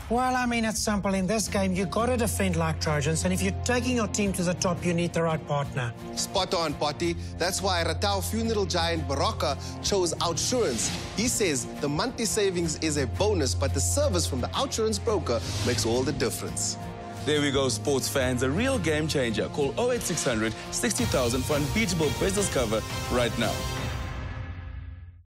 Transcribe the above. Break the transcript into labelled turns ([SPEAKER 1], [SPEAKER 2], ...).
[SPEAKER 1] Well, I mean, it's simple. In this game, you got to defend like Trojans, and if you're taking your team to the top, you need the right partner.
[SPEAKER 2] Spot on, Potty. That's why Ratau funeral giant Baroka chose OUTsurance. He says the monthly savings is a bonus, but the service from the OUTsurance broker makes all the difference.
[SPEAKER 3] There we go, sports fans. A real game changer. Call 08600 60,000 for unbeatable business cover right now.